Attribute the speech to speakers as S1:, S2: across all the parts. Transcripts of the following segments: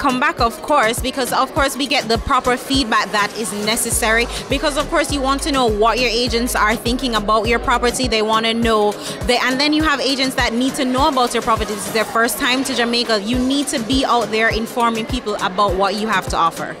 S1: come back, of course, because of course we get the proper feedback that is necessary, because of course you want to know what your agents are thinking about your property. They want to know, and then you have agents that need to know about your property. This is their first time to Jamaica. You need to be out there informing people about what you have to offer.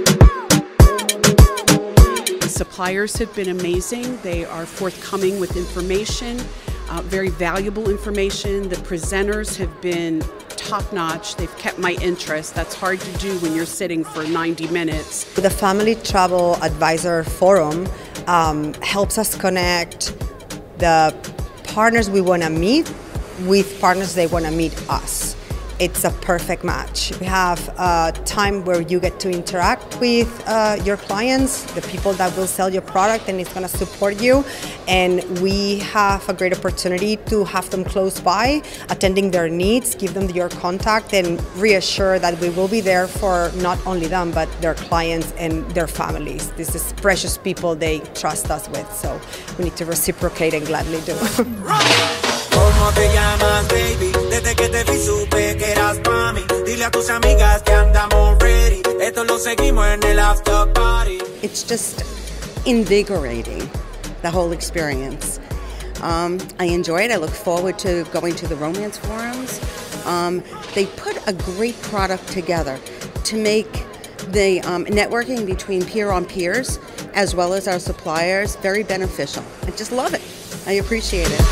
S2: The suppliers have been amazing. They are forthcoming with information, very valuable information. The presenters have been top-notch. They've kept my interest. That's hard to do when you're sitting for 90 minutes.
S3: The Family Travel Advisor Forum helps us connect the partners we want to meet with partners they want to meet us. It's a perfect match. We have a time where you get to interact with your clients, the people that will sell your product and is going to support you. And we have a great opportunity to have them close by, attending their needs, give them your contact, and reassure that we will be there for not only them, but their clients and their families. This is precious people they trust us with, so we need to reciprocate and gladly do.
S4: ¿Cómo te llamas, baby? Desde que te vi supe que eras pa' mí. Dile a tus amigas que andamos ready. Esto lo seguimos en el after party.
S5: It's just invigorating, the whole experience. I enjoy it. I look forward to going to the romance forums. They put a great product together to make the networking between peer-on-peers as well as our suppliers very beneficial. I just love it. I appreciate it.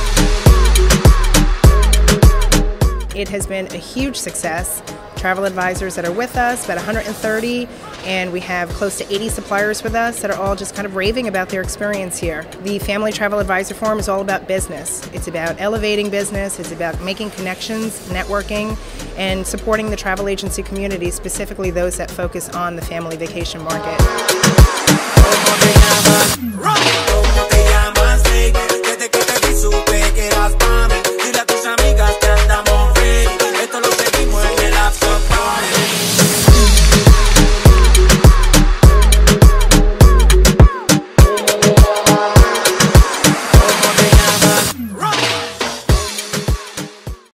S6: It has been a huge success. Travel advisors that are with us, about 130, and we have close to 80 suppliers with us that are all just kind of raving about their experience here. The Family Travel Advisor Forum is all about business. It's about elevating business, it's about making connections, networking, and supporting the travel agency community, specifically those that focus on the family vacation market.
S4: ¿Cómo te llamas, baby? Desde que te vi supe que eras pa' mí.